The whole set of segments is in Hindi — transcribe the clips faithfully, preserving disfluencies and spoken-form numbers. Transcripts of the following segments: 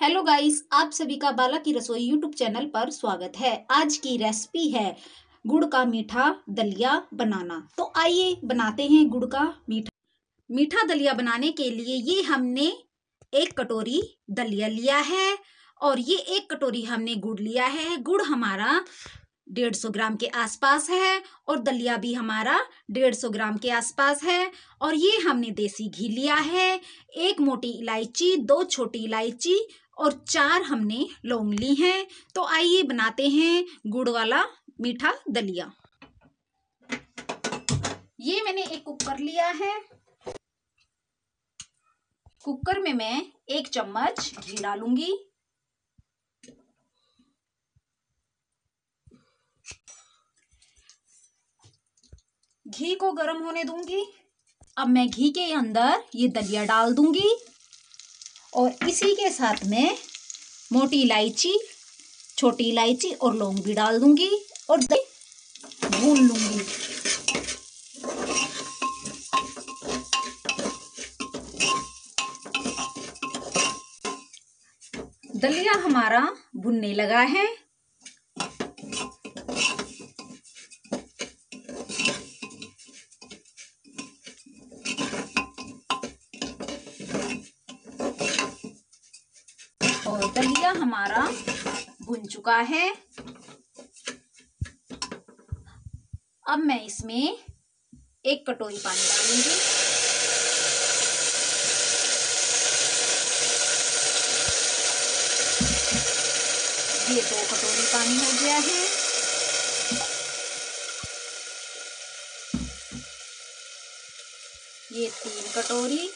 हेलो गाइस, आप सभी का बाला की रसोई यूट्यूब चैनल पर स्वागत है। आज की रेसिपी है गुड़ का मीठा दलिया बनाना। तो आइए बनाते हैं गुड़ का मीठा मीठा दलिया। बनाने के लिए ये हमने एक कटोरी दलिया लिया है और ये एक कटोरी हमने गुड़ लिया है। गुड़ हमारा डेढ़ सौ ग्राम के आसपास है और दलिया भी हमारा डेढ़ सौ ग्राम के आसपास है। और ये हमने देसी घी लिया है, एक मोटी इलायची, दो छोटी इलायची और चार हमने लौंग ली हैं। तो आइए बनाते हैं गुड़ वाला मीठा दलिया। ये मैंने एक कुकर लिया है। कुकर में मैं एक चम्मच घी डालूंगी। घी को गर्म होने दूंगी। अब मैं घी के अंदर ये दलिया डाल दूंगी और इसी के साथ में मोटी इलायची, छोटी इलायची और लौंग भी डाल दूंगी और भून लूंगी। दलिया हमारा भुनने लगा है। और दलिया हमारा भुन चुका है। अब मैं इसमें एक कटोरी पानी डालूंगी। ये दो कटोरी पानी हो गया है। ये तीन कटोरी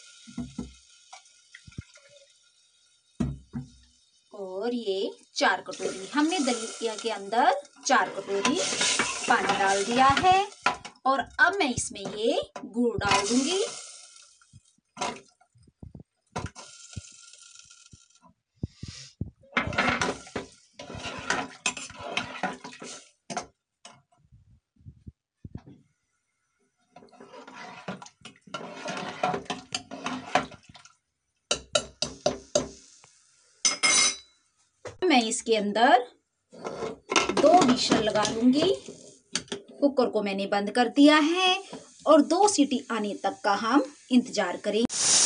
और ये चार कटोरी। हमने दलिया के अंदर चार कटोरी पानी डाल दिया है और अब मैं इसमें ये गुड़ डाल दूंगी। मैं इसके अंदर दो विशल लगा लूंगी। कुकर को मैंने बंद कर दिया है और दो सीटी आने तक का हम इंतजार करेंगे।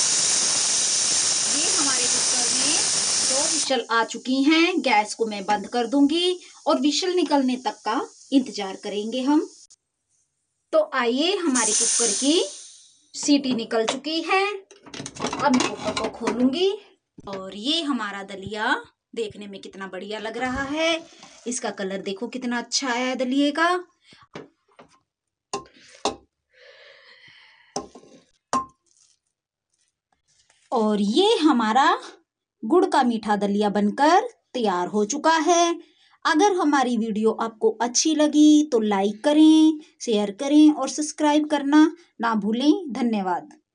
ये हमारे कुकर में दो विशल आ चुकी हैं। गैस को मैं बंद कर दूंगी और विशल निकलने तक का इंतजार करेंगे हम। तो आइए, हमारे कुकर की सीटी निकल चुकी है। अब मैं कुकर को खोलूंगी और ये हमारा दलिया देखने में कितना बढ़िया लग रहा है। इसका कलर देखो कितना अच्छा आया है दलिये का। और ये हमारा गुड़ का मीठा दलिया बनकर तैयार हो चुका है। अगर हमारी वीडियो आपको अच्छी लगी तो लाइक करें, शेयर करें और सब्सक्राइब करना ना भूलें। धन्यवाद।